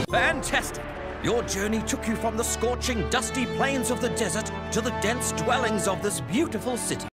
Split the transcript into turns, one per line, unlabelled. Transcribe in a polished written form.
Fantastic! Your journey took you from the scorching, dusty plains of the desert to the dense dwellings of this beautiful city.